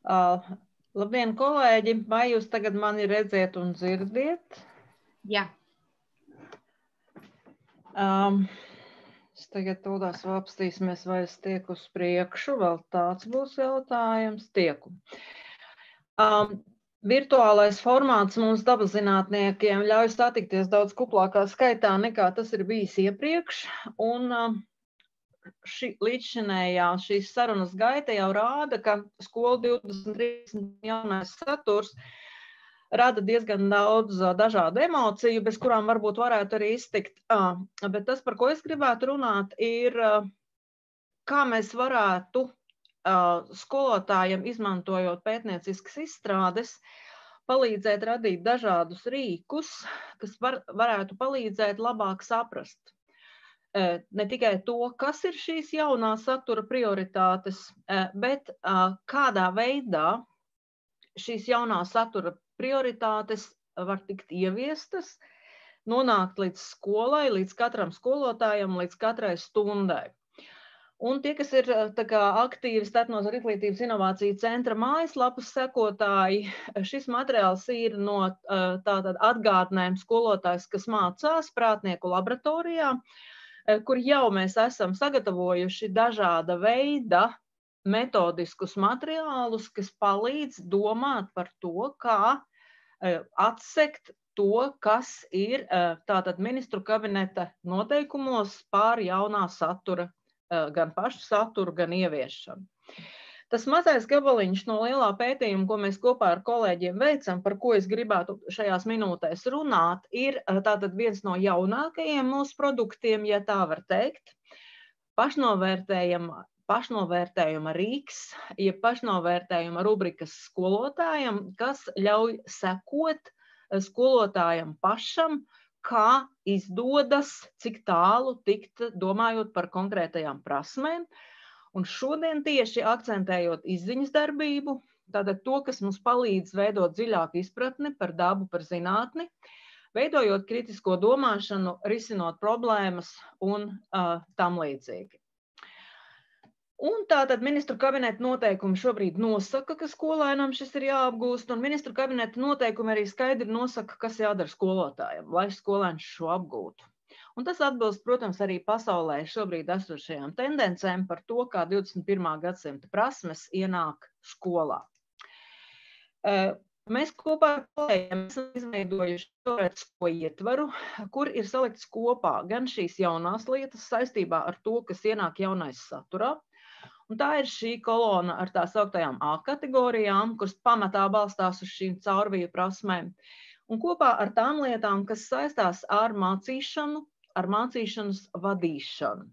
Labdien, kolēģi! Vai jūs tagad mani redziet un dzirdiet? Jā. Es tagad tūlās vēl apstīsimies, vai es tieku uz priekšu. Vēl tāds būs jautājums. Tieku. Virtuālais formāts mums dabaszinātniekiem ļauj satikties daudz kuplākā skaitā nekā tas ir bijis iepriekš. Un līdzšinējā šīs sarunas gaita jau rāda, ka skola 2030 jaunais saturs rada diezgan daudz dažādu emociju, bez kurām varbūt varētu arī iztikt. Bet tas, par ko es gribētu runāt, ir, kā mēs varētu skolotājiem, izmantojot pētnieciskas izstrādes, palīdzēt radīt dažādus rīkus, kas varētu palīdzēt labāk saprast ne tikai to, kas ir šīs jaunā satura prioritātes, bet kādā veidā šīs jaunā satura prioritātes var tikt ieviestas, nonākt līdz skolai, līdz katram skolotājam, līdz katrai stundai. Un tie, kas ir aktīvi Starpnozaru izglītības inovāciju centra mājaslapas sekotāji, šis materiāls ir no tātad atgādnēm skolotājs, kas mācās prātnieku laboratorijā, kur jau mēs esam sagatavojuši dažāda veida metodiskus materiālus, kas palīdz domāt par to, kā atsekt to, kas ir tātad ministru kabineta noteikumos pār jaunā satura, gan pašu saturu, gan ieviešanu. Tas mazais gabaliņš no lielā pētījuma, ko mēs kopā ar kolēģiem veicam, par ko es gribētu šajās minūtēs runāt, ir tātad viens no jaunākajiem mūsu produktiem, ja tā var teikt, pašnovērtējuma rīks, ja pašnovērtējuma rubrikas skolotājam, kas ļauj sekot skolotājam pašam, kā izdodas, cik tālu tikt, domājot par konkrētajām prasmēm. Un šodien tieši akcentējot izziņas darbību, tātad to, kas mums palīdz veidot dziļāku izpratni par dabu, par zinātni, veidojot kritisko domāšanu, risinot problēmas un tam līdzīgi. Un tātad ministru kabineta noteikumi šobrīd nosaka, ka skolēnam šis ir jāapgūst, un ministru kabineta noteikumi arī skaidri nosaka, kas jādara skolotājiem, lai skolēns šo apgūtu. Un tas atbilst, protams, arī pasaulē šobrīd esošajām tendencēm par to, kā 21. gadsimta prasmes ienāk skolā. Mēs kopā ar kolēģiem esam izveidojuši teorētisko ietvaru, kur ir salikts kopā gan šīs jaunās lietas saistībā ar to, kas ienāk jaunais saturā. Un tā ir šī kolona ar tā sauktajām A kategorijām, kuras pamatā balstās uz šīm caurviju prasmēm. Un kopā ar tām lietām, kas saistās ar mācīšanu, ar mācīšanas vadīšanu.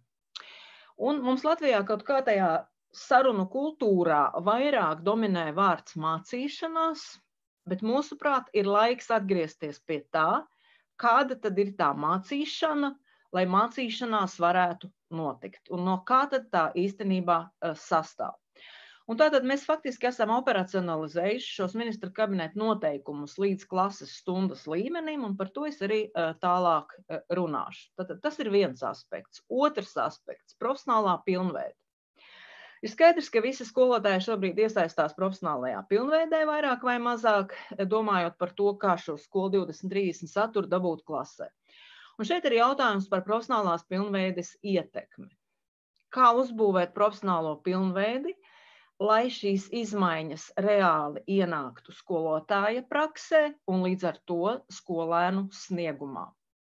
Un mums Latvijā kaut kā tajā sarunu kultūrā vairāk dominē vārds mācīšanās, bet mūsuprāt ir laiks atgriezties pie tā, kāda tad ir tā mācīšana, lai mācīšanās varētu notikt, un no kā tad tā īstenībā sastāv. Un tātad mēs faktiski esam operacionalizējuši šos ministra kabineta noteikumus līdz klases stundas līmenim, un par to es arī tālāk runāšu. Tātad tas ir viens aspekts. Otrs aspekts – profesionālā pilnveide. Ir skaidrs, ka visi skolotāji šobrīd iesaistās profesionālajā pilnveidē vairāk vai mazāk, domājot par to, kā šo skolu 2030 saturu dabūt klasē. Un šeit ir jautājums par profesionālās pilnveides ietekmi. Kā uzbūvēt profesionālo pilnveidi, lai šīs izmaiņas reāli ienāktu skolotāja praksē un līdz ar to skolēnu sniegumā.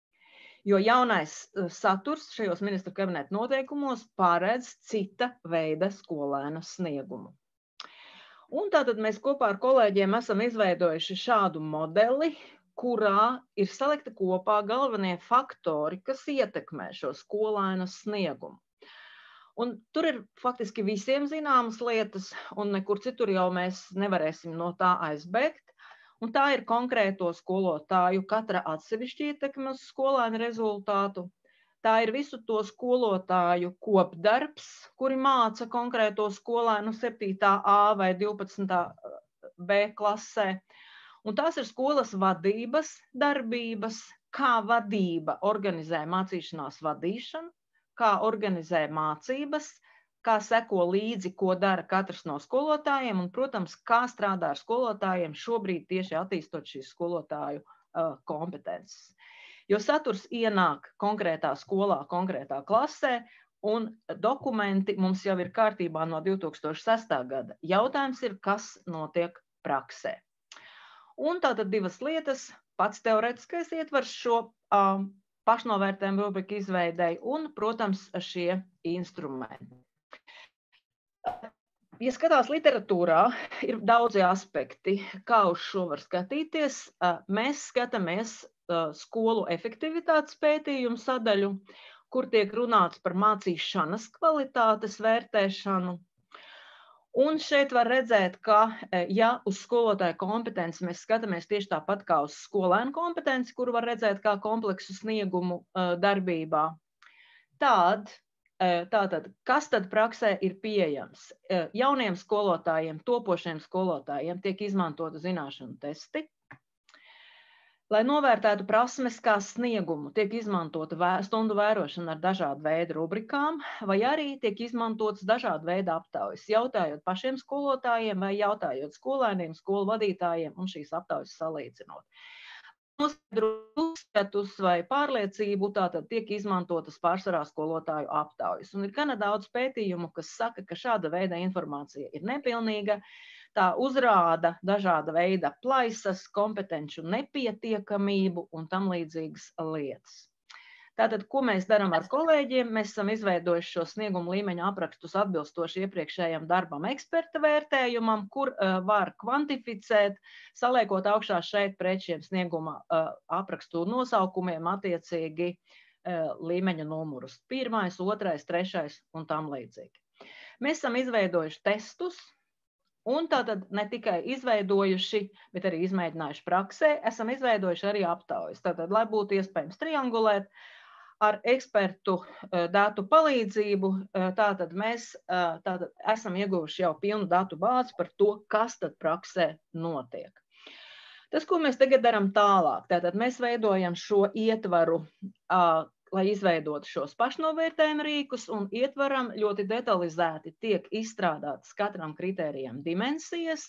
Jo jaunais saturs šajos ministru kabineta noteikumos paredz cita veida skolēna sniegumu. Un tātad mēs kopā ar kolēģiem esam izveidojuši šādu modeli, kurā ir salikta kopā galvenie faktori, kas ietekmē šo skolēna sniegumu. Un tur ir faktiski visiem zināmas lietas, un nekur citur jau mēs nevarēsim no tā aizbēgt. Un tā ir konkrēto skolotāju katra atsevišķa ietekme uz skolēnu rezultātu. Tā ir visu to skolotāju kopdarbs, kuri māca konkrēto skolēnu 7. A vai 12. B klasē. Un tās ir skolas vadības darbības, kā vadība organizē mācīšanās vadīšanu, kā organizē mācības, kā seko līdzi, ko dara katrs no skolotājiem, un, protams, kā strādā ar skolotājiem šobrīd tieši attīstot šīs skolotāju kompetences. Jo saturs ienāk konkrētā skolā, konkrētā klasē, un dokumenti mums jau ir kārtībā no 2006. gada. Jautājums ir, kas notiek praksē. Un tātad divas lietas, pats teoretiskais ietvars šo pašnovērtējumu rubriku izveidēja un, protams, šie instrumenti. Ja skatās literatūrā, ir daudzi aspekti, kā uz šo var skatīties. Mēs skatāmies skolu efektivitātes pētījumu sadaļu, kur tiek runāts par mācīšanas kvalitātes vērtēšanu. Un šeit var redzēt, ka, ja uz skolotāju kompetenci mēs skatāmies tieši tāpat kā uz skolēnu kompetenci, kuru var redzēt kā kompleksu sniegumu darbībā, tātad, kas tad praksē ir pieejams? Jauniem skolotājiem, topošiem skolotājiem tiek izmantota zināšanu testi. Lai novērtētu prasmes kā sniegumu, tiek izmantota stundu vērošana ar dažādu veidu rubrikām, vai arī tiek izmantotas dažādu veidu aptaujas, jautājot pašiem skolotājiem vai jautājot skolēniem, skolu vadītājiem un šīs aptaujas salīdzinot. Noskaidrot uzskatus vai pārliecību, tātad tiek izmantotas pārsvarā skolotāju aptaujas. Un ir gana daudz pētījumu, kas saka, ka šāda veida informācija ir nepilnīga. Tā uzrāda dažāda veida plaisas, kompetenču nepietiekamību un tam līdzīgas lietas. Tātad, ko mēs darām ar kolēģiem? Mēs esam izveidojuši šo snieguma līmeņa aprakstus atbilstoši iepriekšējam darbam eksperta vērtējumam, kur var kvantificēt, saliekot augšā šeit pret šiem snieguma aprakstu nosaukumiem attiecīgi līmeņa numurus. 1., 2., 3. un tam līdzīgi. Mēs esam izveidojuši testus, un tātad ne tikai izveidojuši, bet arī izmēģinājuši praksē, esam izveidojuši arī aptaujas. Tātad, lai būtu iespējams triangulēt ar ekspertu datu palīdzību, tātad mēs esam ieguvuši jau pilnu datu bāzi par to, kas tad praksē notiek. Tas, ko mēs tagad darām tālāk, tātad mēs veidojam šo ietvaru, lai izveidotu šos pašnovērtējumu rīkus, un ietvaram ļoti detalizēti tiek izstrādātas katram kritērijam dimensijas.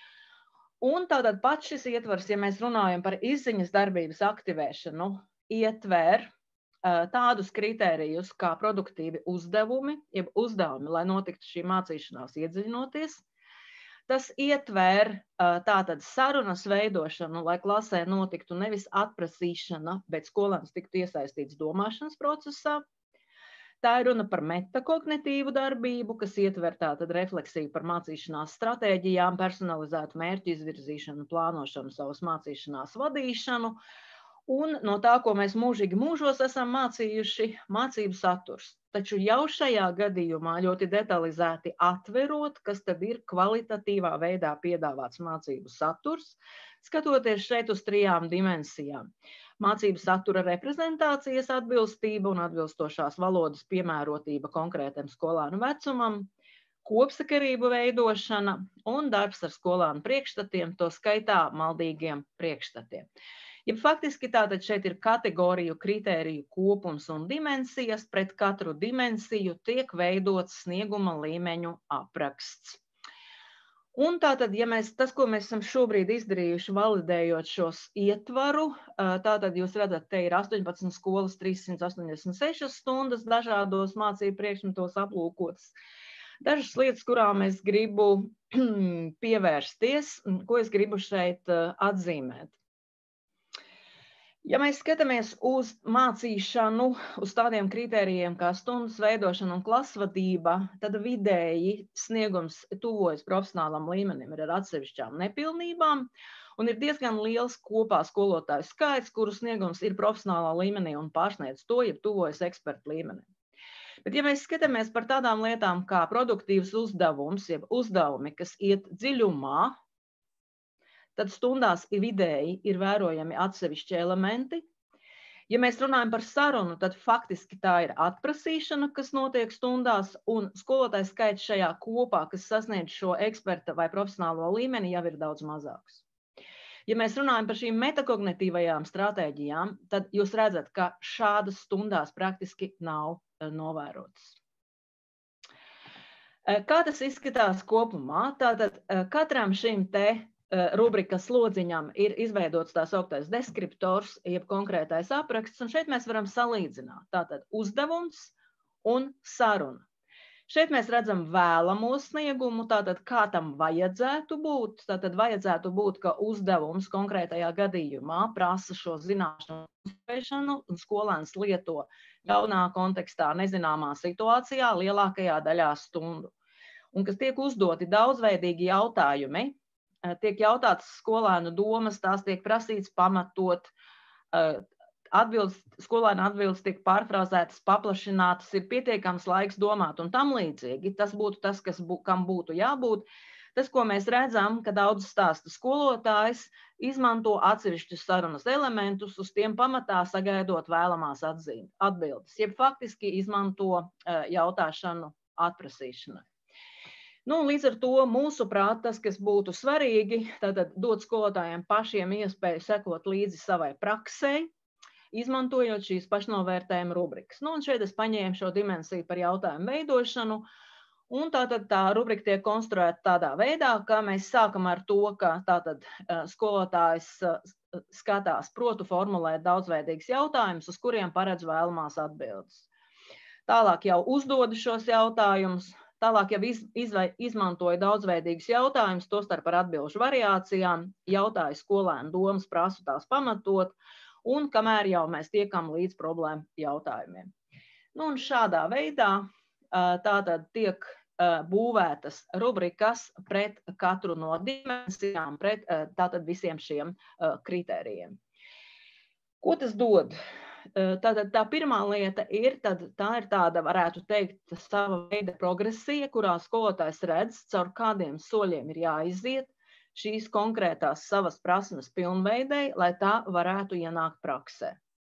Un tātad pats šis ietvars, ja mēs runājam par izziņas darbības aktivēšanu, ietver tādus kritērijus kā produktīvi uzdevumi, jeb uzdevumi, lai notiktu šī mācīšanās iedziļinoties. Tas ietver tātad sarunas veidošanu, lai klasē notiktu nevis atprasīšana, bet skolēns tiktu iesaistīts domāšanas procesā. Tā ir runa par metakognitīvu darbību, kas ietver tātad refleksiju par mācīšanās stratēģijām, personalizētu mērķu izvirzīšanu, plānošanu, savas mācīšanās vadīšanu. Un no tā, ko mēs mūžīgi mūžos esam mācījuši, mācību saturs. Taču jau šajā gadījumā ļoti detalizēti atverot, kas tad ir kvalitatīvā veidā piedāvāts mācību saturs, skatoties šeit uz 3 dimensijām. Mācību satura reprezentācijas atbilstība un atbilstošās valodas piemērotība konkrētam skolānu vecumam, kopsakarību veidošana un darbs ar skolānu priekšstatiem, to skaitā maldīgiem priekšstatiem. Ja faktiski tātad šeit ir kategoriju, kritēriju kopums un dimensijas, pret katru dimensiju tiek veidots snieguma līmeņu apraksts. Un tātad, ja tas, ko mēs esam šobrīd izdarījuši, validējot šos ietvaru, tātad jūs redzat, te ir 18 skolas, 386 stundas dažādos mācību priekšmetos aplūkotas. Dažas lietas, kurām es gribu pievērsties, ko es gribu šeit atzīmēt. Ja mēs skatāmies uz mācīšanu, uz tādiem kritērijiem kā stundas veidošana un klasvadība, tad vidēji sniegums tuvojas profesionālam līmenim ar atsevišķām nepilnībām, un ir diezgan liels kopā skolotāju skaits, kuru sniegums ir profesionālā līmenī un pārsniedz to, ja tuvojas ekspertu līmenim. Bet ja mēs skatāmies par tādām lietām kā produktīvs uzdevums, jeb uzdevumi, kas iet dziļumā, tad stundās vidēji ir vērojami atsevišķi elementi. Ja mēs runājam par sarunu, tad faktiski tā ir atprasīšana, kas notiek stundās, un skolotāju skaits šajā kopā, kas sasniedz šo eksperta vai profesionālo līmeni, jau ir daudz mazāks. Ja mēs runājam par šīm metakognitīvajām stratēģijām, tad jūs redzat, ka šādas stundās praktiski nav novērotas. Kā tas izskatās kopumā? Tātad katram šim te rubrikas lodziņam ir izveidots tā sauktais deskriptors, jeb konkrētais apraksts, un šeit mēs varam salīdzināt. Tātad uzdevums un saruna. Šeit mēs redzam vēlamo sniegumu, tātad kā tam vajadzētu būt. Tātad vajadzētu būt, ka uzdevums konkrētajā gadījumā prasa šo zināšanu uzturēšanu, un skolēns lieto jaunā kontekstā, nezināmā situācijā, lielākajā daļā stundu. Un kas tiek uzdoti daudzveidīgi jautājumi, tiek jautāts skolēnu domas, tās tiek prasīts pamatot, skolēna atbildes tiek pārfrāzētas, paplašinātas, ir pietiekams laiks domāt un tam līdzīgi. Tas būtu tas, kam būtu jābūt. Tas, ko mēs redzam, ka daudz stāsta skolotājs, izmanto atsevišķus sarunas elementus, uz tiem pamatā sagaidot vēlamās atbildes, jeb faktiski izmanto jautāšanu atprasīšanai. Līdz ar to mūsuprāt, tas, kas būtu svarīgi, tātad dot skolotājiem pašiem iespēju sekot līdzi savai praksei, izmantojot šīs pašnovērtējuma rubrikas. Un šeit es paņēmu šo dimensiju par jautājumu veidošanu, un tātad tā rubrika tiek konstruēta tādā veidā, ka mēs sākam ar to, ka tātad skolotājs skatās, protu formulēt daudzveidīgus jautājumus, uz kuriem paredz vēlamās atbildes. Tālāk jau uzdodu šos jautājumus, tālāk jau izmantoju daudzveidīgus jautājumus, tostarp ar atbilžu variācijām, jautāju skolēnu domas, prasu tās pamatot, un kamēr jau mēs tiekam līdz problēmu jautājumiem. Un šādā veidā tātad tiek būvētas rubrikas pret katru no dimensijām, pret tātad visiem šiem kritērijiem. Ko tas dod? Tātad tā pirmā lieta ir, tā ir tāda, varētu teikt, sava veida progresija, kurā skolotājs redz, caur kādiem soļiem ir jāiziet šīs konkrētās savas prasmes pilnveidei, lai tā varētu ienākt praksē.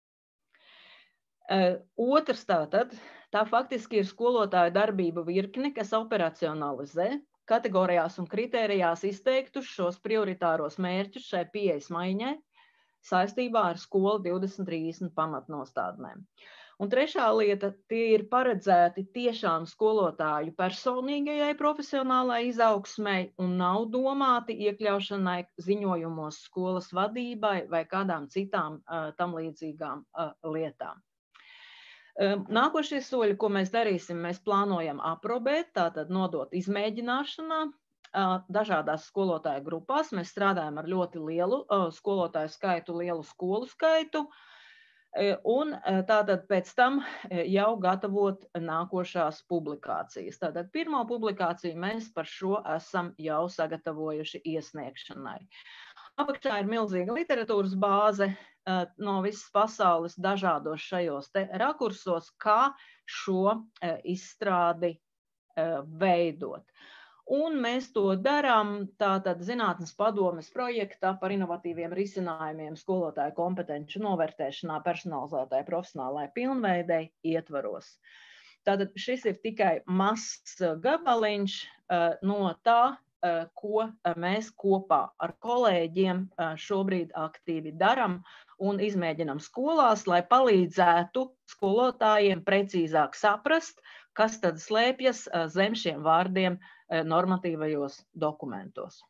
Otrs tātad, tā faktiski ir skolotāju darbību virkne, kas operacionalizē, kategorijās un kritērijās izteiktus šos prioritāros mērķus šai pieejas maiņai saistībā ar skolu 2030 pamatnostādnēm. Un trešā lieta, tie ir paredzēti tiešām skolotāju personīgajai profesionālai izaugsmei un nav domāti iekļaušanai ziņojumos skolas vadībai vai kādām citām tam līdzīgām lietām. Nākošie soļi, ko mēs darīsim, mēs plānojam aprobēt, tātad nodot izmēģināšanā dažādās skolotāju grupās. Mēs strādājam ar ļoti lielu skolotāju skaitu, lielu skolu skaitu. Un tātad pēc tam jau gatavot nākošās publikācijas. Tātad pirmo publikāciju mēs par šo esam jau sagatavojuši iesniegšanai. Apakšā ir milzīga literatūras bāze no visas pasaules dažādos šajos te rakursos, kā šo izstrādi veidot. Un mēs to darām tātad Zinātnes padomes projektā par inovatīviem risinājumiem skolotāju kompetenču novērtēšanā personalizētai profesionālai pilnveidei ietvaros. Tātad šis ir tikai mazs gabaliņš no tā, ko mēs kopā ar kolēģiem šobrīd aktīvi daram un izmēģinam skolās, lai palīdzētu skolotājiem precīzāk saprast, kas tad slēpjas zem šiem vārdiem normatīvajos dokumentos.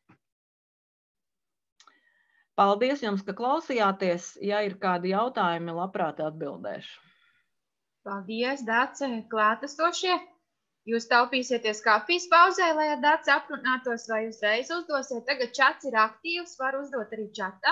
Paldies jums, ka klausījāties. Ja ir kādi jautājumi, labprāt atbildēšu. Paldies, Dace, klātesošie. Jūs taupīsieties kafijas pauzē, lai ar Daci aprunātos, vai uzreiz uzdosiet. Tagad čats ir aktīvs, var uzdot arī čatā.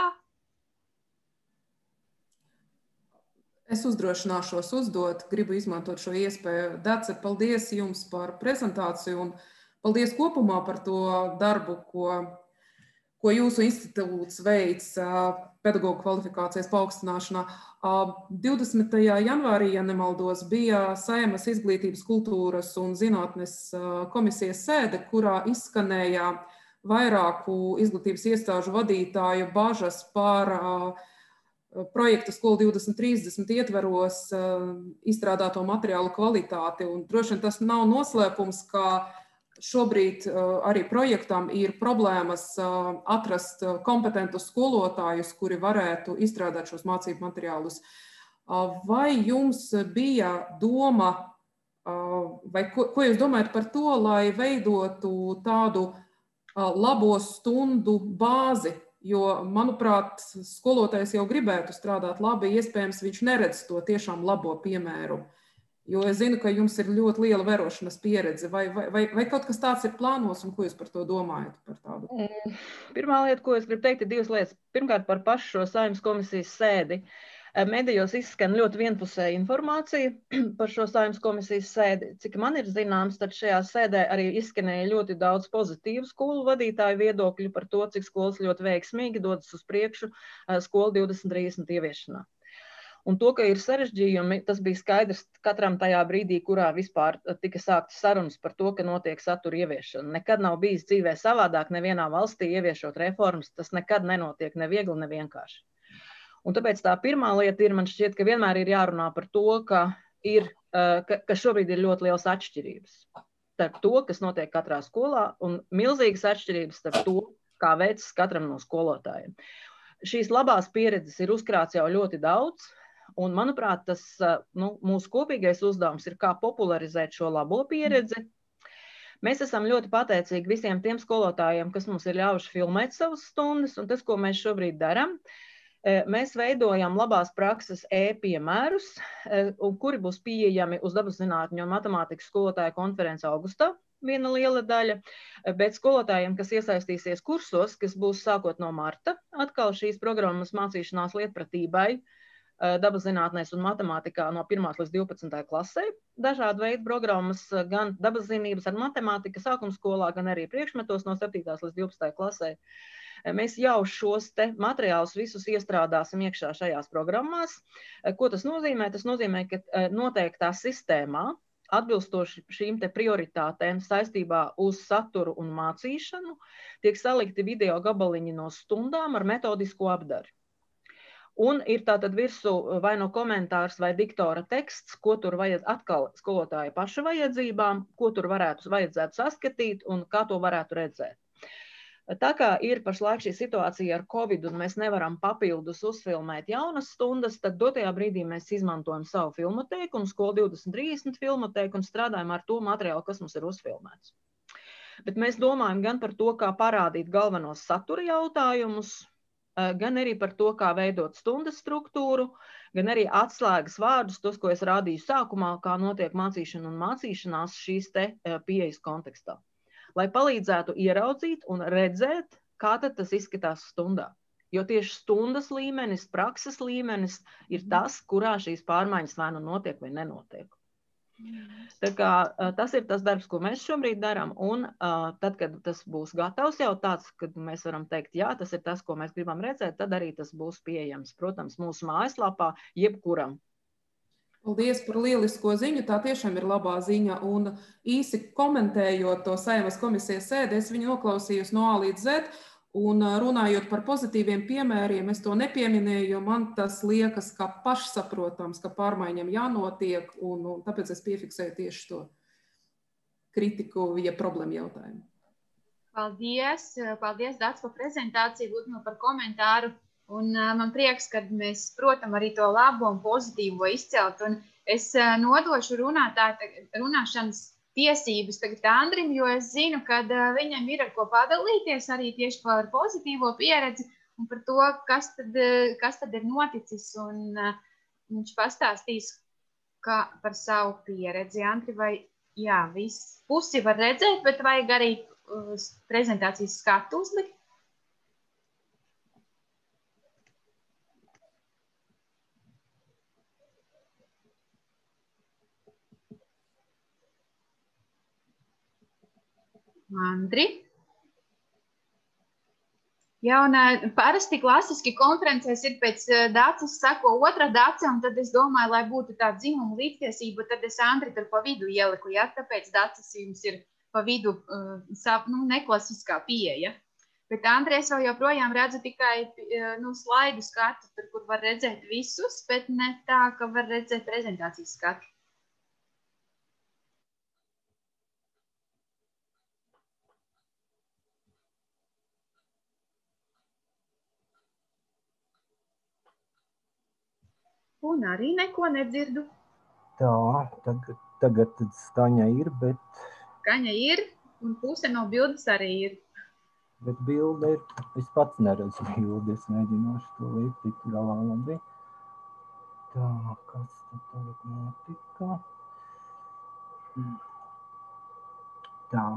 Es uzdrošināšos uzdot, gribu izmantot šo iespēju. Dace, paldies jums par prezentāciju un paldies kopumā par to darbu, ko jūsu institūts veic pedagoģu kvalifikācijas paaugstināšanā. 20. janvārī, ja nemaldos, bija Saeimas izglītības, kultūras un zinātnes komisijas sēde, kurā izskanēja vairāku izglītības iestāžu vadītāju bažas par projekta Skola 2030 ietveros izstrādāto materiālu kvalitāti. Un droši vien tas nav noslēpums, ka šobrīd arī projektam ir problēmas atrast kompetentus skolotājus, kuri varētu izstrādāt šos mācību materiālus. Vai jums bija doma Vai ko jūs domājat par to, lai veidotu tādu labo stundu bāzi? Jo, manuprāt, skolotājs jau gribētu strādāt labi, iespējams, viņš neredz to tiešām labo piemēru. Jo es zinu, ka jums ir ļoti liela vērošanas pieredze. Vai kaut kas tāds ir plānos, un ko jūs par to domājat? Par tādu? Pirmā lieta, ko es gribu teikt, ir divas lietas. Pirmkārt, par pašu šo Saeimas komisijas sēdi. Medijos izskan ļoti vienpusēja informācija par šo Saeimas komisijas sēdi. Cik man ir zināms, tad šajā sēdē arī izskanēja ļoti daudz pozitīvu skolu vadītāju viedokļu par to, cik skolas ļoti veiksmīgi dodas uz priekšu skolu 2030 ieviešanā. Un to, ka ir sarežģījumi, tas bija skaidrs katram tajā brīdī, kurā vispār tika sāktas sarunas par to, ka notiek satura ieviešana. Nekad nav bijis dzīvē savādāk nevienā valstī ieviešot reformas, tas nekad nenotiek ne viegli, ne vienkārši. Un tāpēc tā pirmā lieta ir, man šķiet, ka vienmēr ir jārunā par to, ka šobrīd ir ļoti liels atšķirības starp to, kas notiek katrā skolā, un milzīgas atšķirības starp to, kā veicas katram no skolotājiem. Šīs labās pieredzes ir uzkrāts jau ļoti daudz, un, manuprāt, tas mūsu kopīgais uzdevums ir, kā popularizēt šo labo pieredzi. Mēs esam ļoti pateicīgi visiem tiem skolotājiem, kas mums ir ļaujuši filmēt savas stundas, un tas, ko mēs šobrīd darām, mēs veidojam labās prakses e-piemērus, kuri būs pieejami uz dabaszinātņu un matemātikas skolotāju konferenci augustā, viena liela daļa, bet skolotājiem, kas iesaistīsies kursos, kas būs sākot no marta, atkal šīs programmas mācīšanās lietpratībai, dabaszinātnēs un matemātikā no 1. līdz 12. klasē. Dažādu veidu programmas, gan dabaszinības ar matemātika sākumskolā, gan arī priekšmetos no 7. līdz 12. klasē. Mēs jau šos te materiālus visus iestrādāsim iekšā šajās programmās. Ko tas nozīmē? Tas nozīmē, ka noteiktā sistēmā, atbilstoši šīm te prioritātēm saistībā uz saturu un mācīšanu, tiek salikti video gabaliņi no stundām ar metodisko apdari. Un ir tātad virsū vai no komentārs vai diktora teksts, ko tur vajag atkal skolotāja paša vajadzībām, ko tur vajadzētu saskatīt un kā to varētu redzēt. Tā kā ir pašlaik šī situācija ar Covid un mēs nevaram papildus uzfilmēt jaunas stundas, tad dotajā brīdī mēs izmantojam savu filmotēku un skolu 2030 filmotēku un strādājam ar to materiālu, kas mums ir uzfilmēts. Bet mēs domājam gan par to, kā parādīt galvenos satura jautājumus, gan arī par to, kā veidot stundas struktūru, gan arī atslēgas vārdus, tos, ko es rādīju sākumā, kā notiek mācīšana un mācīšanās šīs te pieejas kontekstā. Lai palīdzētu ieraudzīt un redzēt, kā tad tas izskatās stundā. Jo tieši stundas līmenis, prakses līmenis ir tas, kurā šīs pārmaiņas vai nu notiek vai nenotiek. Tā kā tas ir tas darbs, ko mēs šobrīd darām, un tad, kad tas būs gatavs jau tāds, kad mēs varam teikt, jā, tas ir tas, ko mēs gribam redzēt, tad arī tas būs pieejams, protams, mūsu mājaslapā jebkuram. Paldies par lielisko ziņu, tā tiešām ir labā ziņa, un īsi komentējot to Saeimas komisijas sēdi, es viņu noklausījos no A līdz Z, un runājot par pozitīviem piemēriem, es to nepieminēju, jo man tas liekas kā pašsaprotams, ka pārmaiņam jānotiek, un tāpēc es piefiksēju tieši to kritiku, ja problēmu jautājumu. Paldies, Dāc, par prezentāciju, Ludmila par komentāru. Un man prieks, ka mēs, protams, arī to labo un pozitīvo izcelt. Un es nodošu runāšanas tiesības tagad Andrim, jo es zinu, ka viņam ir ar ko padalīties arī tieši par pozitīvo pieredzi un par to, kas tad ir noticis. Un viņš pastāstīs par savu pieredzi. Andri, vai jā, viss pusi var redzēt, bet vajag arī prezentācijas skatu uzlikt? Andri. Jā, un parasti klasiski konferencēs ir pēc Dāces sako otra Dāce, un tad es domāju, lai būtu tā dzimuma līdztiesība, tad es Andri tur pa vidu ieliku, ja? Tāpēc Dāces jums ir pa vidu neklasiskā pieeja. Bet Andri, es vēl joprojām redzu tikai slaidu skatu, tur, kur var redzēt visus, bet ne tā, ka var redzēt prezentācijas skatu. Un arī neko nedzirdu. Tā, tagad Tagad skaņa ir, bet... Skaņa ir, un puse no bildes arī ir. Bet bilde ir, es pats neredzu bildi, es mēģināšu to likt tik galā labi. Tā, kas tad tagad notika? Tā,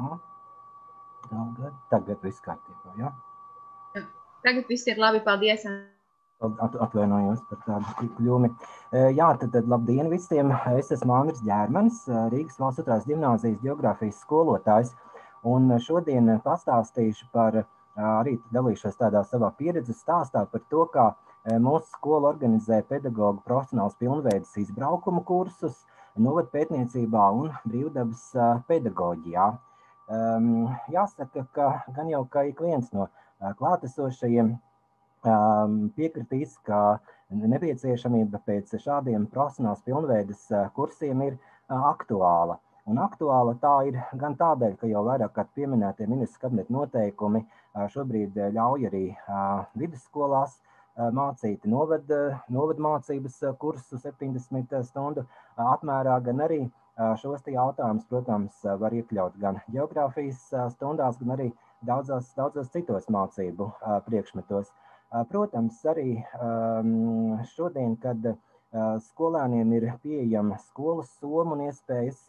tagad viss kārtībā, ja? Tagad viss ir labi, paldies. Atvainojos par tādu kļūmi. Jā, tad labdien visiem. Es esmu Andris Ģērmanis, Rīgas Valsts otrās ģimnāzijas ģeogrāfijas skolotājs. Un šodien pastāstīšu par, arī dalīšos tādā savā pieredzes stāstā par to, kā mūsu skola organizē pedagogu profesionāls pilnveidas izbraukumu kursus novadpētniecībā un brīvdabas pedagoģijā. Jāsaka, ka gan jau ka ik viens no klātesošajiem piekritīs, ka nepieciešamība pēc šādiem profesionāls pilnveidas kursiem ir aktuāla. Un aktuāla tā ir gan tādēļ, ka jau vairāk kārt pieminētie ministrs kabineta noteikumi šobrīd ļauj arī vidusskolās mācīt novadmācības kursu 70 stundu apmērā, gan arī šos jautājumus, protams, var iekļaut gan ģeogrāfijas stundās, gan arī daudzos citos mācību priekšmetos. Protams, arī šodien, kad skolēniem ir pieejama skolas soma un iespējas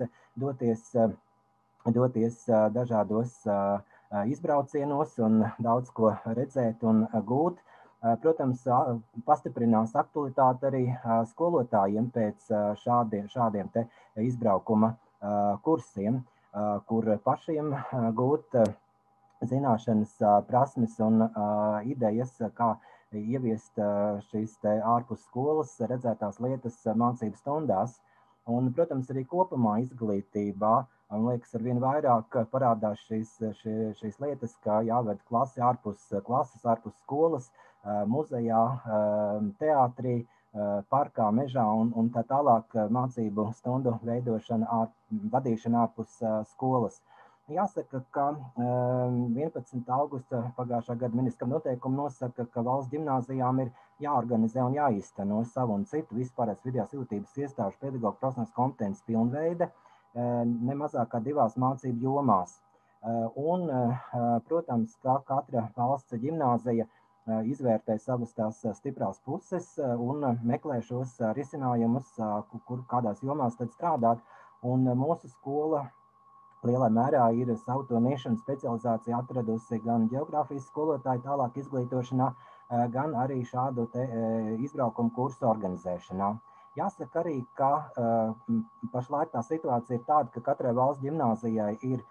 doties dažādos izbraucienos un daudz ko redzēt un gūt, protams, pastiprinās aktualitāti arī skolotājiem pēc šādiem te izbraukuma kursiem, kur pašiem gūt zināšanas, prasmes un idejas, kā ieviest šīs te ārpus skolas redzētās lietas mācību stundās. Un, protams, arī kopumā izglītībā, man liekas, arvien vairāk parādās šīs lietas, kā jāved klasi ārpus klases, ārpus skolas, muzejā, teātrī, parkā, mežā un tā tālāk mācību stundu vadīšana ārpus skolas. Jāsaka, ka 11. augusta pagājušā gada ministra noteikumi nosaka, ka valsts ģimnāzijām ir jāorganizē un jāizteno savu un citu vispārējās vidējās izglītības iestāžu pedagoģu profesionālas kompetences pilnveide ne mazāk kā 2 mācību jomās. Un, protams, kā katra valsts ģimnāzija izvērtē savas tās stiprās puses un meklē šos risinājumus, kādās jomās tad strādāt. Un mūsu skola lielā mērā ir savu to nišu un specializāciju atradusi gan ģeogrāfijas skolotāju tālāk izglītošanā, gan arī šādu te izbraukumu kursu organizēšanā. Jāsaka arī, ka pašlaik tā situācija ir tāda, ka katrai valsts ģimnāzijai ir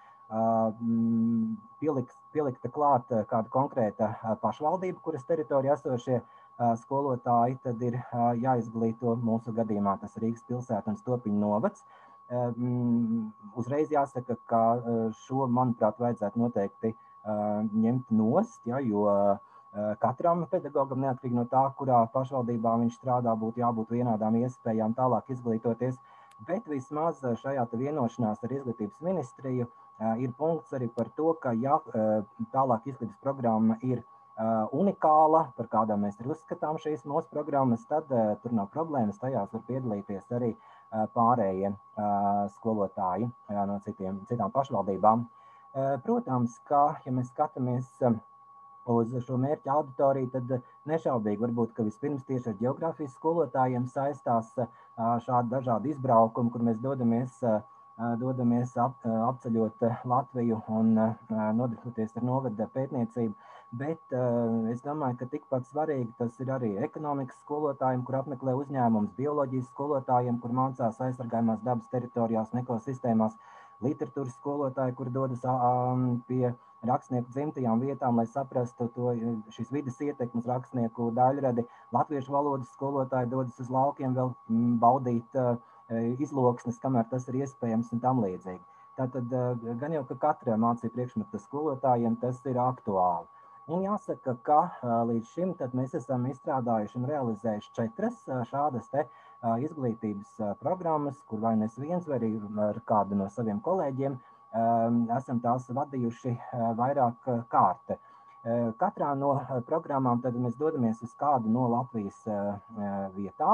pielikta klāt kāda konkrēta pašvaldība, kuras teritorijā esošie skolotāji tad ir jāizglīto. Mūsu gadījumā tas Rīgas pilsēta un Stopiņu novads. Uzreiz jāsaka, ka šo, manuprāt, vajadzētu noteikti ņemt nost, ja, jo katram pedagogam, neatkarīgi no tā, kurā pašvaldībā viņš strādā, būtu jābūt vienādām iespējām tālāk izglītoties, bet vismaz šajā vienošanās ar izglītības ministriju ir punkts arī par to, ka ja tālāk izglītības programma ir unikāla, par kādām mēs ir uzskatām šīs mūsu programmas, tad tur nav problēmas, tajās var piedalīties arī pārējie skolotāji no citām pašvaldībām. Protams, ka, ja mēs skatāmies uz šo mērķa auditoriju, tad nešaubīgi varbūt, ka vispirms tieši ar ģeogrāfijas skolotājiem saistās šādi dažādi izbraukumi, kur mēs dodamies apceļot Latviju un nodarboties ar novada pētniecību. Bet es domāju, ka tikpat svarīgi tas ir arī ekonomikas skolotājiem, kur apmeklē uzņēmums, bioloģijas skolotājiem, kur mācās aizsargājumās dabas teritorijās un ekosistēmās, literatūras skolotāji, kur dodas pie rakstnieku dzimtajām vietām, lai saprastu šīs vides ietekmes rakstnieku daļradi. Latviešu valodas skolotāji dodas uz laukiem vēl baudīt izloksnes, kamēr tas ir iespējams un tam līdzīgi. Tātad gan jau, ka katra mācību priekšmeta skolotājiem tas ir aktuāli. Un jāsaka, ka līdz šim mēs esam izstrādājuši un realizējuši 4 šādas te izglītības programmas, kur vai es viens, vai arī ar kādu no saviem kolēģiem esam tās vadījuši vairāk kārti. Katrā no programmām tad mēs dodamies uz kādu no Latvijas vietām,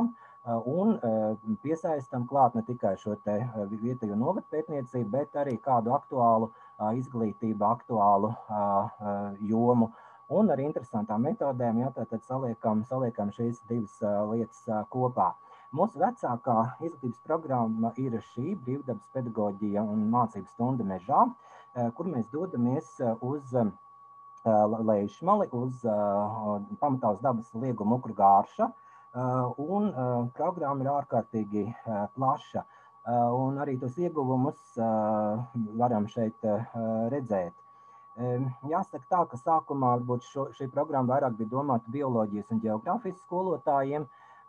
un piesaistam klāt ne tikai šo te vietējo novadu pētniecību, bet arī kādu aktuālu izglītību, aktuālu jomu un ar interesantām metodēm, ja tātad saliekam šīs divas lietas kopā. Mūsu vecākā izglītības programma ir šī brīvdabas pedagoģija un mācību stunda mežā, kur mēs dodamies uz Leišmali, pamatā uz dabas lieguma Ukru Gārša, un programma ir ārkārtīgi plaša, un arī tos ieguvumus varam šeit redzēt. Jāsaka tā, ka sākumā varbūt šī programma vairāk bija domāta bioloģijas un ģeogrāfijas skolotājiem,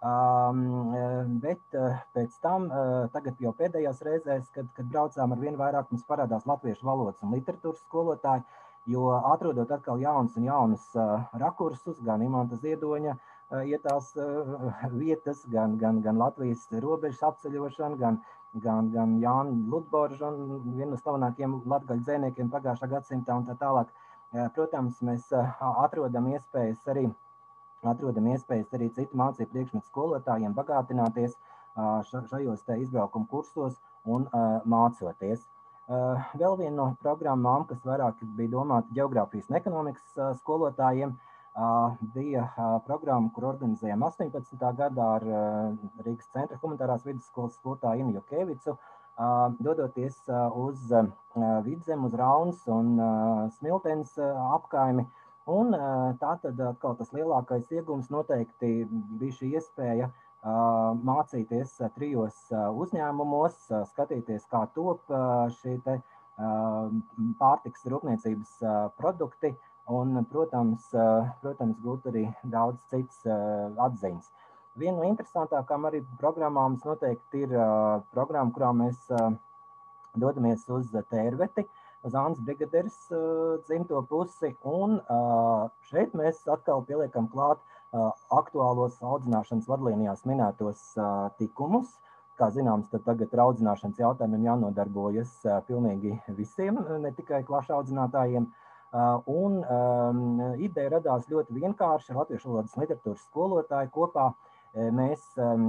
bet pēc tam, tagad jau pēdējās reizēs, kad braucām, ar vien vairāk mums parādās latviešu valodas un literatūras skolotāji, jo atrodot atkal jaunas rakursus, gan Imanta Ziedoņa ietās vietas, gan Latvijas robežas apceļošana, gan Jāna Ludborža, viena no slavenākajiem latgaļu dzejniekiem pagājušā gadsimtā un tā tālāk. Protams, mēs atrodam iespējas arī citu mācību priekšmetu skolotājiem bagātināties šajos te izbraukumu kursos un mācoties. Vēl viena no programmām, kas vairāk bija domāta ģeogrāfijas un ekonomikas skolotājiem, bija programma, kur organizējām 18. gadā ar Rīgas centra humanitārās vidusskolas skolotāju Inu Jokēvicu, dodoties uz Vidzemi, uz Raunas un Smiltenes apkaimi. Un tātad atkal tas lielākais iegums noteikti bija šī iespēja mācīties 3 uzņēmumos, skatīties, kā top šī te pārtikas rūpniecības produkti un, protams, gūt arī daudz cits atziņas. Viena no interesantākām arī programmām noteikti ir programma, kurā mēs dodamies uz Tērveti, uz Ānas brigaderes dzimto pusi, un šeit mēs atkal pieliekam klāt aktuālos audzināšanas vadlīnijās minētos tikumus. Kā zināms, tad tagad ar audzināšanas jautājumiem jānodarbojas pilnīgi visiem, ne tikai klašu audzinātājiem. Un ideja radās ļoti vienkārši ar latviešu valodas literatūras skolotāju kopā. Mēs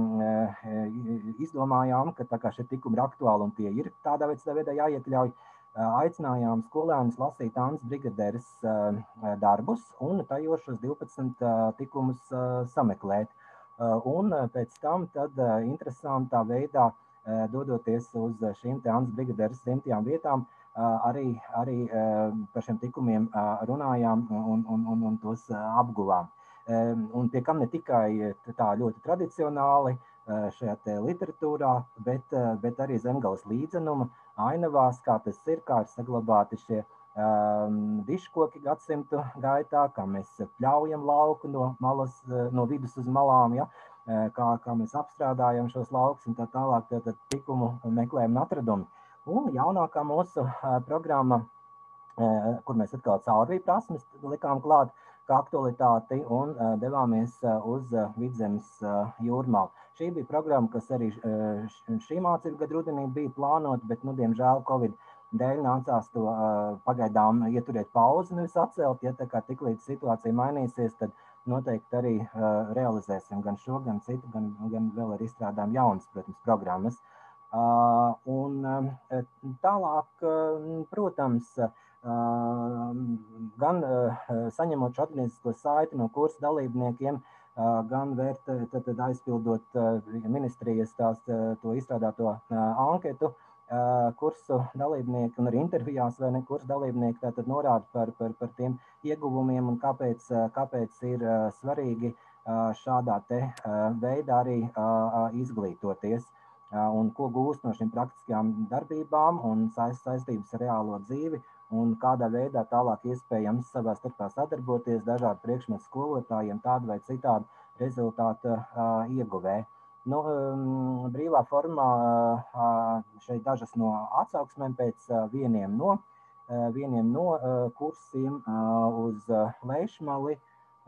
izdomājām, ka tā kā šie tikumi ir aktuāli un tie ir tādā veidā jāiekļauj, aicinājām skolēnus lasīt Ānas brigaderes darbus un tajos šos 12 tikumus sameklēt. Un pēc tam tad interesantā veidā, dodoties uz šīm te Ānas brigaderes dzimtajām vietām, arī par šiem tikumiem runājām un tos apguvām. Un tiekam ne tikai tā ļoti tradicionāli šajā te literatūrā, bet arī zemgales līdzenuma ainavās, kā tas ir, kā ir saglabāti šie diškoki gadsimtu gaitā, kā mēs pļaujam lauku no vidus uz malām, ja? Kā mēs apstrādājam šos laukus un tā tālāk, tad tikumu meklējam un atradumi. Un jaunākā mūsu programma, kur mēs atkal caurvīju prasmes likām klāt, kā aktualitāti un devāmies uz Vidzemes jūrmālu. Šī bija programma, kas arī šī mācību gadu rudenī bija plānota, bet, diemžēl, Covid dēļ nācās to pagaidām ieturēt pauzi, nevis atcelt. Ja tā kā tiklīdz situācija mainīsies, tad noteikti arī realizēsim gan šo, gan citu, gan vēl arī izstrādājam jaunas, protams, programmas. Un tālāk, protams, gan saņemot šo atgrieznisko saiti no kursu dalībniekiem, gan aizpildot ministrijas to izstrādāto anketu, kursu dalībnieki un arī intervijās vai ne kursu dalībnieki tātad norāda par tiem ieguvumiem un kāpēc ir svarīgi šādā te veidā arī izglītoties un ko gūst no šīm praktiskajām darbībām un saistības ar reālo dzīvi un kādā veidā tālāk iespējams savā starpā sadarboties dažādu priekšmetu skolotājiem tādu vai citādu rezultātu ieguvē. Brīvā formā šeit dažas no atsauksmēm pēc vieniem no kursiem uz Leišmali,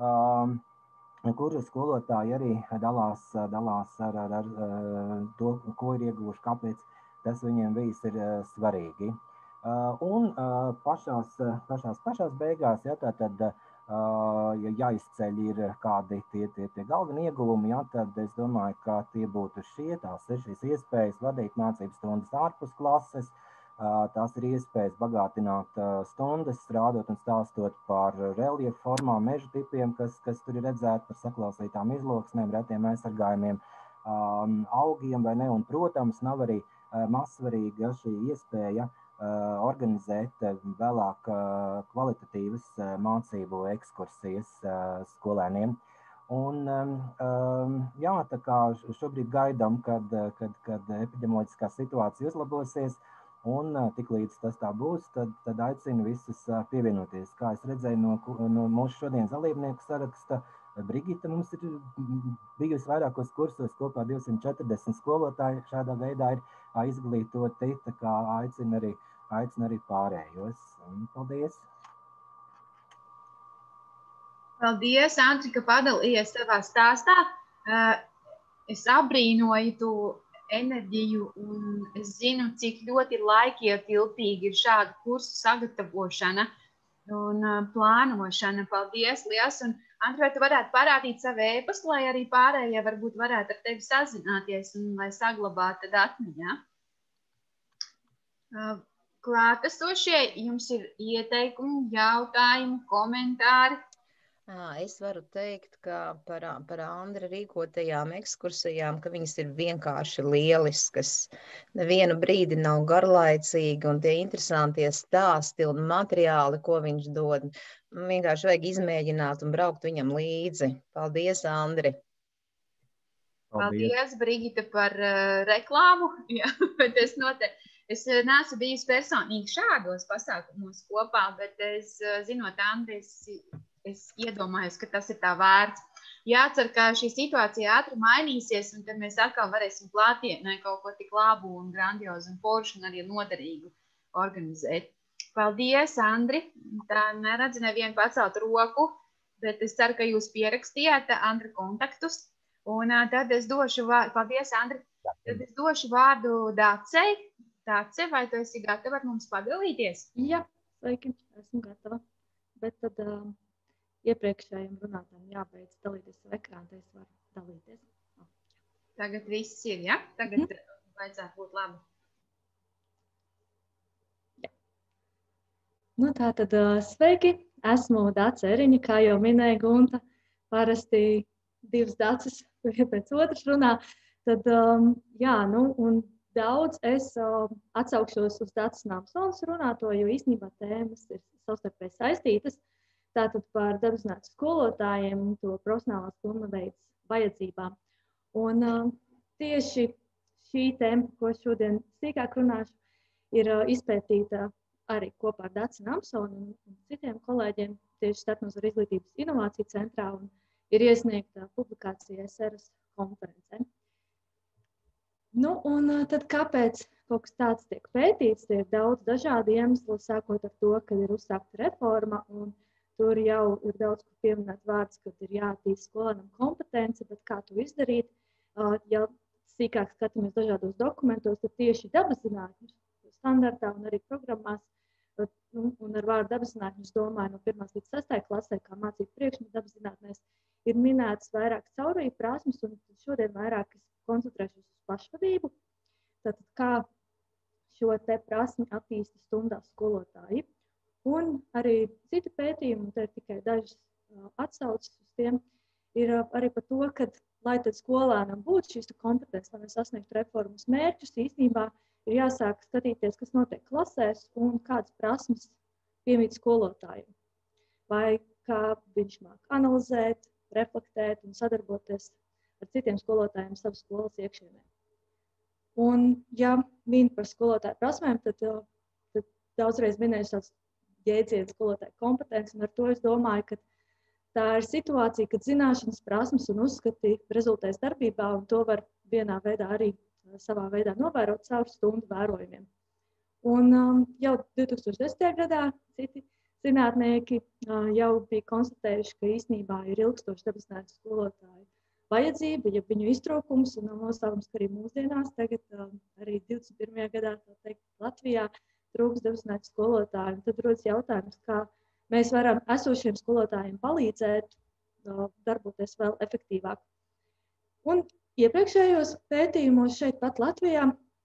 kuru skolotāji arī dalās ar to, ko ir ieguvuši, kāpēc tas viņiem bijis ir svarīgi. Un pašās beigās, ja, tātad ja jāizceļ ir kādi tie galvenie ieguvumi, ja, tad es domāju, ka tie būtu tās ir šīs iespējas vadīt mācību stundas ārpus klases, tās ir iespējas bagātināt stundas, strādot un stāstot par reliefu formām, mežu tipiem, kas tur ir redzēti, par saklausītām izloksnēm, retiem aizsargājumiem, augiem vai ne, un, protams, nav arī mazsvarīga šī iespēja organizēt vēlāk kvalitatīvas mācību ekskursijas skolēniem. Un, jā, tā kā šobrīd gaidām, kad epidemioloģiskā situācija uzlabosies, un tiklīdz tas tā būs, tad aicinu visus pievienoties. Kā es redzēju no mūsu šodienas dalībnieku saraksta, Brigita mums ir bijusi vairākos kursos, kopā 240 skolotāji šādā veidā ir izglītoti, tā kā aicinu arī pārējos. Paldies! Paldies, Andri, ka padalījies savā stāstā. Es abrīnoju to enerģiju un es zinu, cik ļoti laikietilpīgi ir šādu kursu sagatavošana un plānošana. Paldies, liels! Un, Andri, vai tu varētu parādīt savu e-pastu, lai arī pārējie varbūt varētu ar tevi sazināties un lai saglabātu tad atmiņā? Klātesošie, jums ir ieteikumi, jautājumi, komentāri? Es varu teikt, ka par Andra rīkotajām ekskursijām, ka viņas ir vienkārši lieliskas. Nevienu brīdi nav garlaicīgi un tie interesantie stāsti un materiāli, ko viņš dod. Vienkārši vajag izmēģināt un braukt viņam līdzi. Paldies, Andri! Paldies, Brigita, par reklāmu. Jā, bet es neesmu bijusi personīgi šādos pasākumos kopā, bet es zinot Andri, es iedomājos, ka tas ir tā vērts. Jācer, ka šī situācija ātri mainīsies, un tad mēs atkal varēsim klātienē kaut ko tik labu un grandiozu un foršu un arī noderīgu organizēt. Paldies, Andri. Tā neredzu nevienu pacelt roku, bet es ceru, ka jūs pierakstījāt Andra kontaktus. Un tad es došu vārdu, paldies, Andri, tad es došu vārdu Dacei. Dace, vai tu esi gatava ar mums padalīties? Jā, sveiki, esmu gatava. Bet tad iepriekšējiem runātājiem jābeidz dalīties savu ekrānu, tad es varu dalīties. Tagad viss ir, ja? Tagad vajadzētu būt labi. Jā. Nu tā tad sveiki, esmu Dace Eriņa, kā jau minēja Gunta. Parasti divas Daces pēc otras runā. Tad, jā, nu, un daudz es atsaukšos uz Daces Namsonas runāto, jo īstenībā tēmas ir savstarpēji saistītas. Tātad par dabaszinātņu skolotājiem un to profesionālās pilnveides vajadzībām. Un tieši šī tēma, ko šodien sīkāk runāšu, ir izpētīta arī kopā ar Daci Namsonu un citiem kolēģiem tieši Starpnozara izglītības inovāciju centrā un ir iesniegta publikācija SRS konferencē. Nu, un tad kāpēc kaut kas tāds tiek pētīts? Tie ir daudz dažādi iemesli, sākot ar to, ka ir uzsākta reforma un tur jau ir daudz, kur pieminēt vārds, kad ir jāattīst skolēnam kompetence, bet kā to izdarīt? Ja sīkāk skatāmies dažādos dokumentos, tad tieši dabaszinātņu standartā un arī programmās, un ar vārdu dabaszinātņus domāju no 1. līdz 6. klasē, kā mācību priekšmetu dabaszinātnēs, ir minētas vairākas caurvīju prasmes, un šodien vairāk es koncentrēšos uz pašvadību. Tātad, kā šo te prasmi attīsta stundās skolotāji. Un arī citi pētījumi, un te ir tikai dažas atsauces uz tiem, ir arī par to, ka, lai tad skolēnam būtu šīs kompetences, lai mēs sasniegtu reformas mērķus, īstenībā ir jāsāk skatīties, kas notiek klasēs un kādas prasmes piemīt skolotājiem. Vai kā viņš māk analizēt, reflektēt un sadarboties ar citiem skolotājiem savas skolas iekšienē. Un, ja min par skolotāju prasmēm, tad daudzreiz minējuši tāds jēdziens skolotāju kompetenci, un ar to es domāju, ka tā ir situācija, kad zināšanas, prasmes un uzskati rezultēs darbībā, un to var vienā veidā arī savā veidā novērot caur stundu vērojumiem. Un jau 2010. gadā citi zinātnieki jau bija konstatējuši, ka īstenībā ir ilgstoši dabaszinātņu skolotāju vajadzība, ja viņu iztrūkums, un noslēgums, ka arī mūsdienās tagad arī 21. gadā, tā teikt, Latvijā trūks dabaszinātņu skolotāju. Un tad rodas jautājums, kā mēs varam esošiem skolotājiem palīdzēt darboties vēl efektīvāk. Un iepriekšējos pētījumos šeit pat Latvijā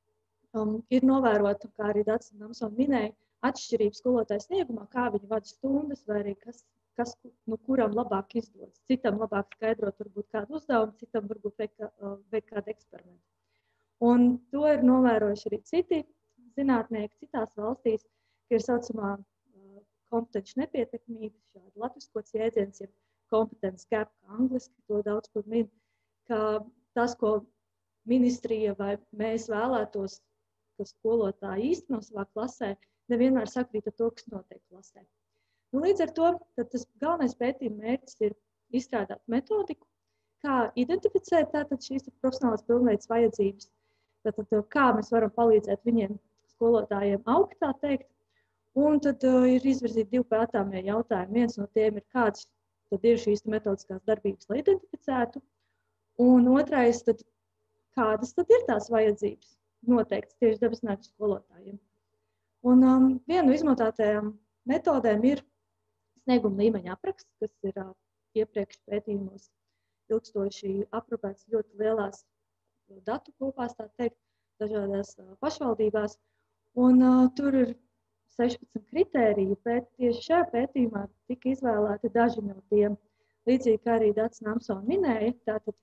ir novērota, kā arī Dācis Namsons minēja, atšķirības skolotāju sniegumā, kā viņi vada stundas, vai arī kas kuram labāk izdodas. Citam labāk skaidrot varbūt kādu uzdevumu, citam varbūt veikt kādu eksperimentu. Un to ir novērojuši arī citi zinātnieki citās valstīs, ka ir saucamā kompetenci nepietiekamība, šāda latviskots jēdziens, ir competence gap, kā angliski to daudz kur min, ka tas, ko ministrija vai mēs vēlētos, ka skolotāji īsteno savā klasē, nevienmēr sakrīt ar to, kas notiek klasē. Līdz ar to tas galvenais pētījuma mērķis ir izstrādāt metodiku, kā identificēt tātad šīs profesionālās pilnveidas vajadzības, tātad kā mēs varam palīdzēt viņiem, skolotājiem augt, tā teikt, un tad ir izvirzīti 2 pētāmie jautājumi. Viens no tiem ir, kādas tad ir šīs metodiskās darbības, lai identificētu, un otrais, tad, kādas tad ir tās vajadzības noteikts tieši debesnāku skolotājiem. Un viena no izmantotajām metodēm ir snieguma līmeņa apraksts, kas ir iepriekš pētījumos ilgstoši aprobēts ļoti lielās datu kopās, tā teikt, dažādās pašvaldībās. Un tur ir 16 kritēriju, bet tieši šajā pētījumā tika izvēlēti daži no tiem. Līdzīgi kā arī Dācis Namsons minēja, tātad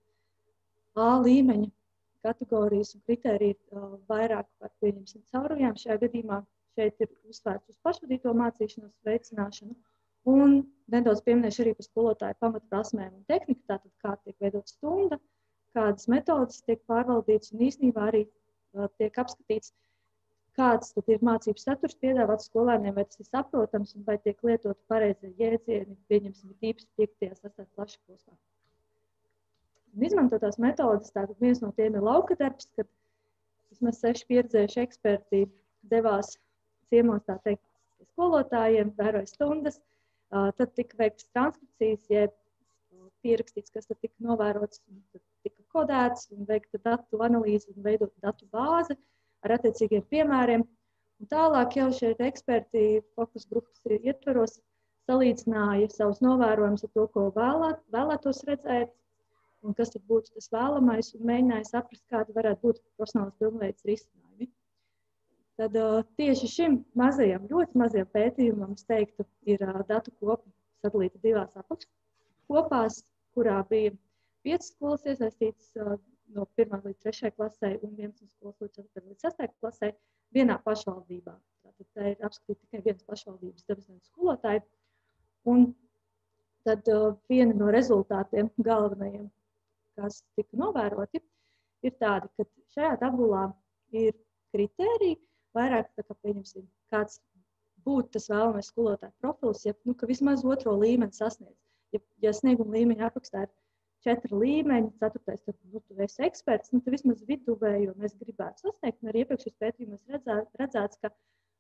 A līmeņa kategorijas un kritēriju vairāk par pieņemsim caurujām. Šajā gadījumā šeit ir uzsvērts uz pašvadīto mācīšanos veicināšanu un nedaudz pieminēšu arī par skolotāju pamatprasmēm un tehniku, tātad kā tiek veidot stunda, kādas metodas tiek pārvaldītas un īstenībā arī tiek apskatīts, kāds tad ir mācības saturs piedāvāts skolēniem, vai tas ir saprotams un vai tiek lietot pareizie jēdzieni, pieņemsim īpaši 5. 6. klases posmā. Izmantotās metodas, tātad viens no tiem ir lauka darbs, kad vismaz 6 pieredzējuši eksperti devās ciemos, tā teikt, skolotājiem, vēroja stundas, tad tika veiktas transkripcijas, jeb pierakstīts, kas tad tika novērots, tad tika kodēts un veikta datu analīze un veidot datu bāze ar attiecīgiem piemēriem. Un tālāk jau šeit eksperti fokus grupas ietvaros salīdzināja savus novērojumus ar to, ko vēlētos redzēt, un kas tad būtu tas vēlamais, un mēģināja saprast, kāda varētu būt profesionālās pilnveidas risinājumi. Tad tieši šim mazajam, ļoti mazajam pētījumam, es teiktu, ir datu kopa sadalīta 2 apakškopās, kurā bija 5 skolas iesaistītas no 1. līdz 3. klasē un 11 skolas līdz 4. līdz 6. klasē vienā pašvaldībā. Tātad tā ir apskatīta tikai vienas pašvaldības debesnāku skolotāji. Un tad viena no rezultātiem galvenajiem, kas tika novēroti, ir tādi, ka šajā tabulā ir kritēriji, vairāk tā kā pieņemsim, kāds būtu tas vēlamais skolotāju profils, ja ka vismaz 2. līmeni sasniedz. Ja snieguma līmeņa aprakstā ir 4 līmeņi, 4. tad tu esi eksperts, tad vismaz viduvējo mēs gribētu sasniegt. Un arī iepriekšējos pētījumos redzēts, ka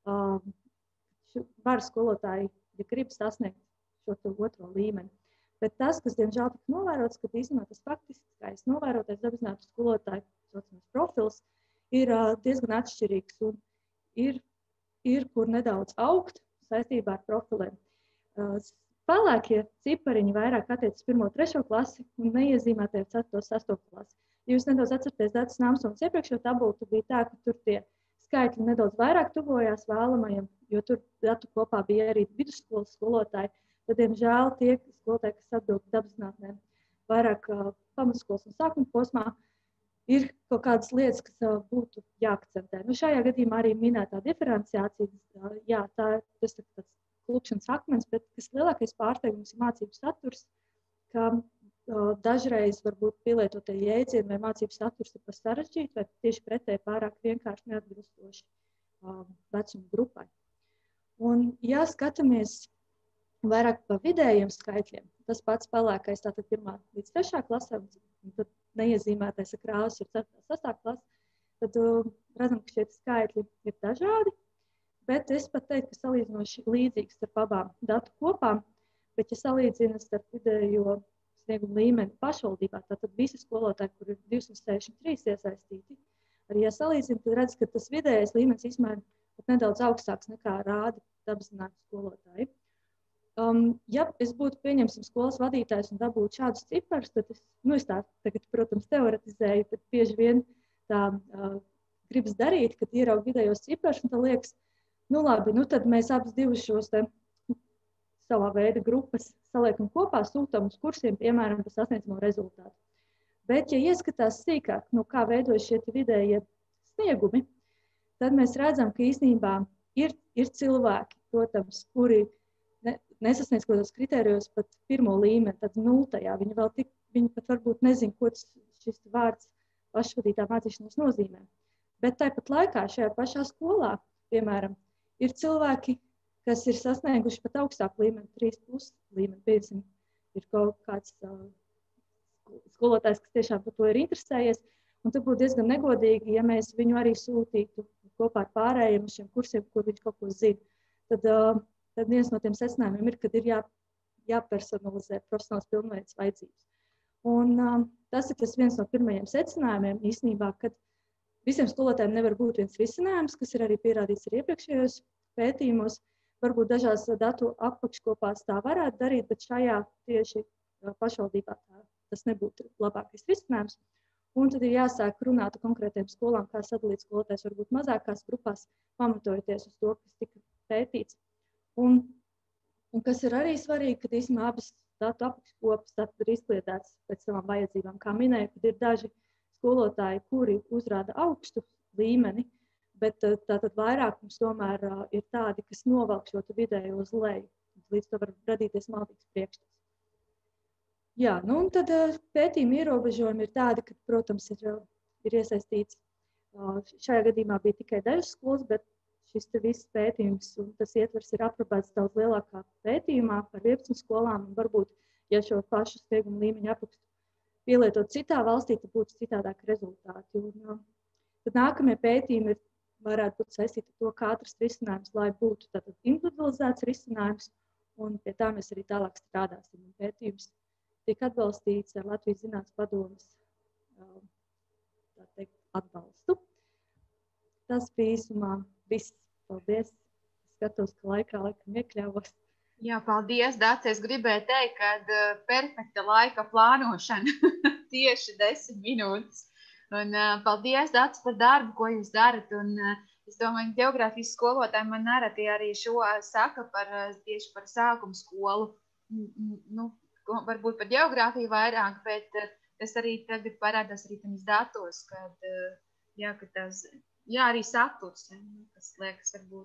var skolotāji, ja grib sasniegt šo 2. līmeni. Bet tas, kas diemžēl tika novērots, ka īstenībā tas faktiskais novērotais debesnāku skolotāju profils ir diezgan atšķirīgs un ir kur nedaudz augt saistībā ar profiliem. Pelēkie cipariņi vairāk attiecas 1. 3. klasi un neiezīmētie 4. 6. klasi. Ja jūs nedaudz atceraties Dācis Namsons iepriekšējo tabulu, tad bija tā, ka tur tie skaitļi nedaudz vairāk tuvojās vēlamajiem, jo tur datu kopā bija arī vidusskolas skolotāji. Tad, diemžēl, tie skolotāji, kas atbild dabaszinātnēm vairāk pamatskolas un sākuma posmā, ir kaut kādas lietas, kas būtu jāakcentē. Šajā gadījumā arī minētā diferenciācija, jā, tas ir tāds klupšanas akmens, bet kas lielākais pārsteigums ir mācību saturs, ka dažreiz varbūt pielietotie jēdzieni vai mācību saturs ir par sarežģīti, vai tieši pretēji pārāk vienkārši neatbilstoši vecuma grupai. Un, ja skatāmies vairāk pa vidējiem skaitļiem, tas pats pelēkais tātad 1. līdz 3. klasē, un tad neiezīmētais ar krāsu ir 4. 6. klase, tad redzam, ka šie skaitļi ir dažādi, bet es pat teiktu, ka salīdzinoši līdzīgs starp abām datu kopām, bet ja salīdzina starp vidējo snieguma līmeni pašvaldībā, tātad visi skolotāji, kur ir 263 iesaistīti, arī ja salīdzina, tad redz, ka tas vidējais līmenis īstenībā pat nedaudz augstāks nekā rāda dabaszinātņu skolotāji. Ja es būtu, pieņemsim, skolas vadītājs un dabūtu šādus ciparus, tad es tā tagad, protams, teoretizēju, bet bieži vien tā gribas darīt, kad ieraugu vidējos ciparus, un tā liekas, nu labi, nu tad mēs abas divas šos te savā veida grupas saliekam kopā, sūtām uz kursiem, piemēram, par sasniedzamo rezultātu. Bet, ja ieskatās sīkāk, nu kā veidojas šie vidējie sniegumi, tad mēs redzam, ka īstenībā ir cilvēki, protams, kuri nesasniedz kaut kādos kritērijos pat pirmo līmeni, tad nultajā. Viņi pat varbūt nezin, ko šis vārds pašvadītā mācīšanās nozīmē. Bet tāpat laikā šajā pašā skolā, piemēram, ir cilvēki, kas ir sasnieguši pat augstāku līmeni, 3+ līmeni, piemēram, ir kaut kāds skolotājs, kas tiešām par to ir interesējies, un tad būtu diezgan negodīgi, ja mēs viņu arī sūtītu kopā ar pārējiem šiem kursiem, kur viņš kaut ko zina. Tad viens no tiem secinājumiem ir, kad ir jāpersonalizē profesionāls pilnveids vajadzības. Un tas ir viens no pirmajiem secinājumiem īstenībā, kad visiem skolotājiem nevar būt viens risinājums, kas ir arī pierādīts ar iepriekšējos pētījumos. Varbūt dažās datu apakškopās tā varētu darīt, bet šajā tieši pašvaldībā tas nebūtu labākais risinājums. Un tad ir jāsāk runāt ar konkrētiem skolām, kā sadalīt skolotājus varbūt mazākās grupās, pamatojoties uz to, kas tika pētīts. Un kas ir arī svarīgi, kad īstenībā abas datu apakškopas ir izkliedētas pēc savām vajadzībām. Kā minēju, kad ir daži skolotāji, kuri uzrāda augstu līmeni, bet tātad vairākums tomēr ir tādi, kas novelk šo vidējo uz leju. Līdz to var radīties maldīgs priekšstats. Jā, nu un tad pētījuma ierobežojumi ir tādi, ka, protams, ir iesaistīts. Šajā gadījumā bija tikai dažas skolas, bet šis viss pētījums un tas ietvers ir aprobēts daudz lielākā pētījumā par 11 skolām. Un varbūt, ja šo pašu snieguma līmeņu aprakstu pielietot citā valstī, tad būtu citādāki rezultāti. Un, tad nākamie pētījumi varētu būt saistīti ar to, kā atrast risinājums, lai būtu individualizēts risinājums, un pie tā mēs arī tālāk strādāsim. Un pētījums tiek atbalstīts ar Latvijas Zinātnes padomes atbalstu. Tas bija īsumā viss. Paldies. Skatos, ka laikam iekļāvos. Jā, paldies, Dace. Es gribēju teikt, ka perfekta laika plānošana tieši 10 minūtes. Un paldies, Dace, par darbu, ko jūs darat. Un es domāju, ka ģeogrāfijas skolotāji man nereti arī šo saka tieši par sākumu skolu. Nu, varbūt par ģeogrāfiju vairāk, bet tas arī tagad parādās arī tādās datos, kad tas, arī saturs, kas liekas, varbūt,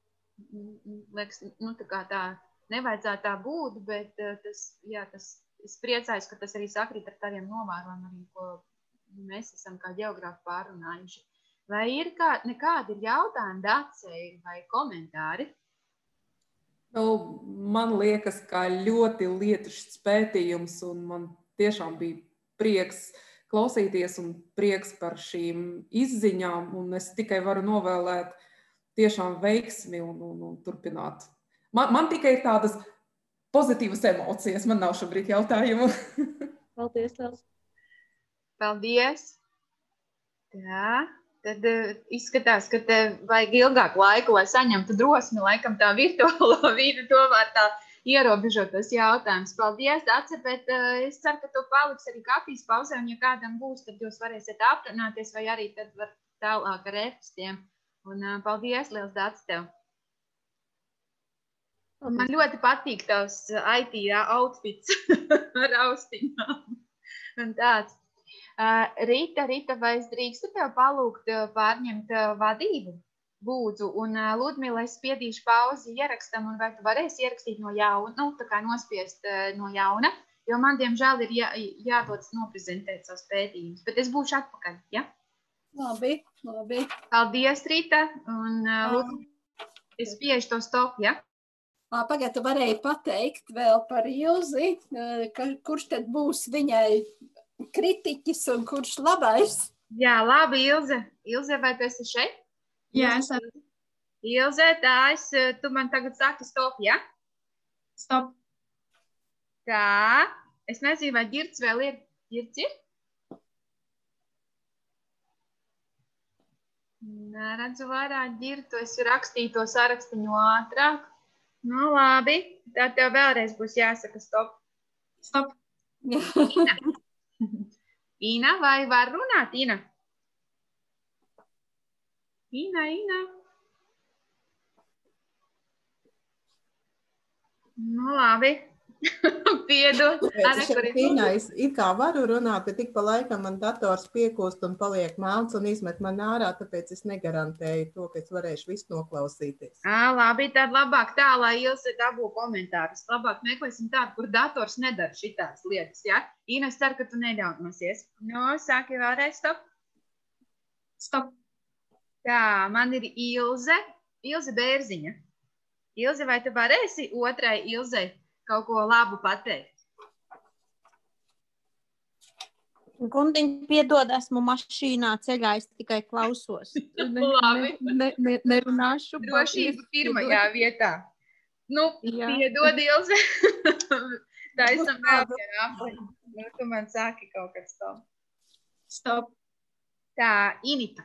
nu, tā nevajadzētu tā būt, bet es priecājos, ka tas arī sakrīt ar tādiem novērojumiem, arī, ko mēs esam kā ģeogrāfi pārunājuši. Vai ir nekādi jautājumi Dacei vai komentāri? Nu, man liekas, ka ļoti lietušs pētījums, un man tiešām bija prieks klausīties un prieks par šīm izziņām, un es tikai varu novēlēt tiešām veiksmi un turpināt. Man tikai ir tādas pozitīvas emocijas, man nav šobrīd jautājumu. Paldies, Lels. Paldies. Tā, tad izskatās, ka te vajag ilgāku laiku, lai saņemtu drosmi, laikam tā virtuālo vīdu tomēr tā ierobežotos jautājumus. Paldies, Dace, bet es ceru, ka tu paliks arī kafijas pauzē, un ja kādam būs, tad jūs varēsiet aprunāties, vai arī tad var tālāk ar e-pastiem. Un paldies, liels Dace, tev. Man ļoti patīk tavs IT outfits ar austiņām un tāds. Rita, vai es drīkstu tev palūgt pārņemt vadību? Lūdzu, un Ludmila, es spiedīšu pauzi ierakstam, un vai tu varēsi ierakstīt no jauna, nu, tā kā nospiest no jauna, jo man, diemžēl, ir jādodas noprezentēt savus pētījumus, bet es būšu atpakaļ, ja? Labi. Paldies, Rita, un Ludmila, es spiežu to stopu, ja? Pagad, tu varēji pateikt vēl par Ilzi, kurš tad būs viņai kritiķis un kurš labais? Jā, labi, Ilze. Ilze, vai tu esi šeit? Jā, es arī. Ilze, tu man tagad saki stop, ja? Stop. Tā, es nezinu, vai Girts vēl ir. Girts ir? Neredzu vairāk Girtu, es rakstīju to sarakstiņu ātrāk. Nu, labi, Tad tev vēlreiz būs jāsaka stop. Stop. Ina, vai var runāt, Ina? Ina. Nu, labi. Piedod. Es it kā varu runāt, bet tik pa laikam man dators piekūst un paliek melns un izmet man ārā, tāpēc es negarantēju to, ka es varēšu visu noklausīties. Labi, tad labāk tā, lai Ilse dabū komentārus. Labāk meklēsim tādu, kur dators nedara šitās lietas, ja? Ina, es ceru, ka tu neļaunosies. Nu, sāki vēlreiz stop. Stop. Tā, man ir Ilze Bērziņa. Ilze, vai tu varēsi otrai Ilzei kaut ko labu pateikt? Gundiņ, piedod, esmu mašīnā ceļā, es tikai klausos. Labi. Nerunāšu. Drošība pirmajā vietā. Nu, piedod, Ilze. Tā esam vēl vienā apli. Nu, tu man sāki kaut kad stop. Stop. Tā, Inita.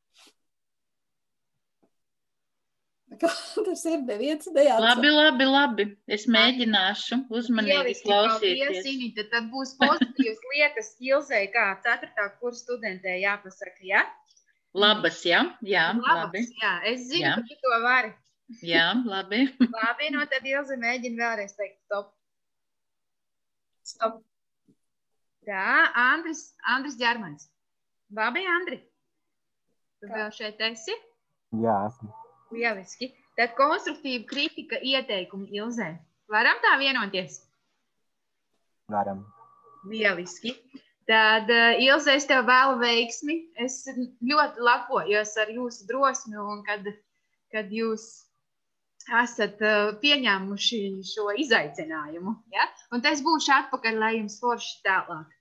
Tas ir neviens neatsaka. Labi. Es mēģināšu uzmanīgi klausīties. Paldies, Inita. Tad būs pozitīvas lietas Ilzei, kā 4. kursa studentē jāpasaka, ja? Labas, ja? Jā, labi. Jā, es zinu, ka tu to vari. Jā, labi. Labi, no tad Ilze mēģina vēlreiz teikt stop. Stop. Tā, Andris Ģermans. Labi, Andri? Tu vēl šeit esi? Jā, esmu. Lieliski. Tad konstruktīva kritika ieteikumi Ilzē. Varam tā vienoties? Varam. Lieliski. Tad, Ilze, es tev vēlu veiksmi. Es ļoti lepojos ar jūsu drosmi un kad jūs esat pieņēmuši šo izaicinājumu. Ja? Un es būšu atpakaļ, lai jums forši tālāk.